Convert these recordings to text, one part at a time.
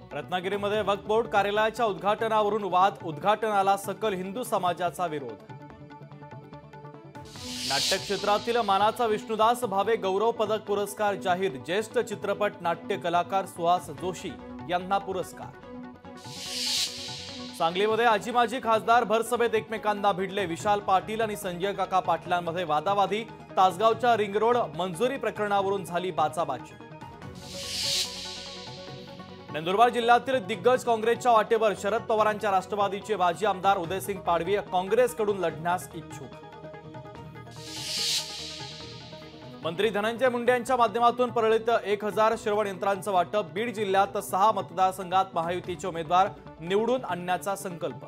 रत्नागिरीमध्ये वक्फ बोर्ड कार्यालयाच्या उद्घाटनावरून वाद, उद्घाटनाला सकल हिंदू समाजाचा विरोध। नाट्य क्षेत्रातील मानाचा विष्णुदास भावे गौरव पदक पुरस्कार जाहीर, ज्येष्ठ चित्रपट नाट्य कलाकार सुहास जोशी यांना पुरस्कार। सांगलीमध्ये आजी माजी खासदार भरसभेत एकमेकांना भिडले, विशाल पाटील आणि संजय काका पाटलांमध्ये वादावादी, तासगावच्या रिंग रोड मंजुरी प्रकरणावरून झाली बाचाबाची। नंदुरबार जिल्ह्यातील दिग्गज काँग्रेसच्या वाटेवर, शरद पवारांच्या राष्ट्रवादीचे माजी आमदार उदयसिंग पाडवी काँग्रेसकडून लढण्यास इच्छुक। मंत्री धनंजय मुंडे यांच्या माध्यमातून परळीत 1000 श्रवण यंत्रांचं वाटप, बीड जिल्ह्यात 6 मतदारसंघात महायुतीचे उमेदवार निवडून आणण्याचा संकल्प।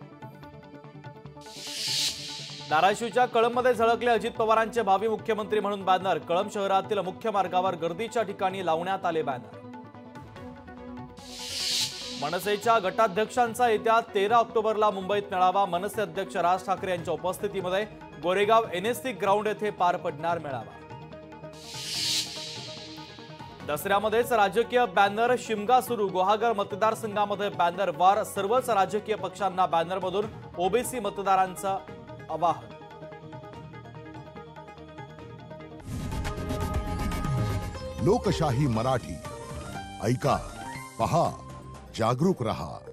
धाराशिवच्या कळंबमध्ये झळकले अजित पवारांचे भावी मुख्यमंत्री म्हणून बॅनर, कळंब शहरातील मुख्य मार्गावर गर्दीच्या ठिकाणी लावण्यात आले बॅनर। मनसेच्या गटाध्यक्षांचा येत्या 13 ऑक्टोबरला मुंबईत मेळावा, मनसे अध्यक्ष राज ठाकरे यांच्या उपस्थितीमध्ये गोरेगाव एनएससी ग्राउंड येथे पार पडणार मेळावा। दसऱ्यामध्येच राजकीय बॅनर शिमगा सुरू, गुहागर मतदारसंघामध्ये बॅनर वार, सर्वच राजकीय पक्षांना बॅनरमधून ओबीसी मतदारांचं आवाहन। लोकशाही मराठी ऐका, पहा, जागरूक रहा।